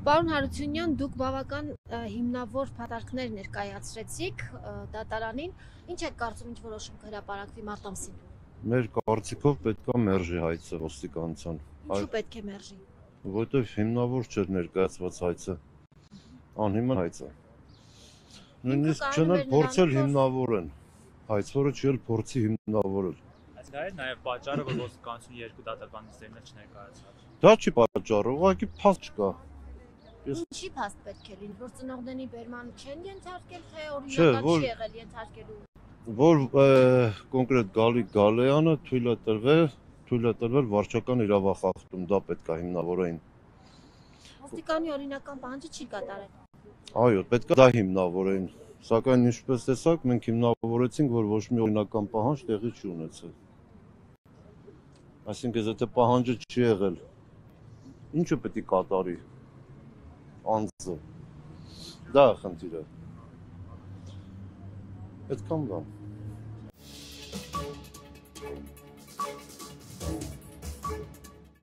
Պարոն Հարությունյան, դուք բավական հիմնավոր փառատներ ներկայացրեցիք դատարանին, ինչ եք կարծում, ինչ որոշում կհրապարակվի մարտ ամսին։ Մեր կարծիքով պետք է մերժի հայցը ոստիկանության։ Ինչու պետք է մերժի։ Որովհետև հիմնավոր չէր ներկայացված հայցը, անհիմն հայց է։ Նույնիսկ չեն էլ փորձել հիմնավորեն, հայց որը չի էլ փորձի հիմնավորել։ Այս դա է նաև պատճառը, որ ոստիկանությունը երկու դատական նիստերն չներկայացավ։ Դա չի պատճառը, ուղղակի փաստ չկա։ Ինչի փաստ պետք է լինի, որ ծնողների բերման չեն ենթարկել, թե օրինական չի եղել ենթարկելու։ Որ կոնկրետ Գալեյանը թույլ է տրվել վարչական իրավախախտում, դա պետք է հիմնավորային։ Ոստիկանի օրինական պահանջը չի կատարել։ Այո, պետք է դա հիմնավորային, սակայն ինչպես տեսակ մենք հիմնավորեցինք, որ ոչ մի օրինական պահանջ տեղի չի ունեցել։ Այսինքն, եթե պահանջը չի եղել, ինչը պետք է կատարի անձը, դա է խնդիրը։ Այդքան բան։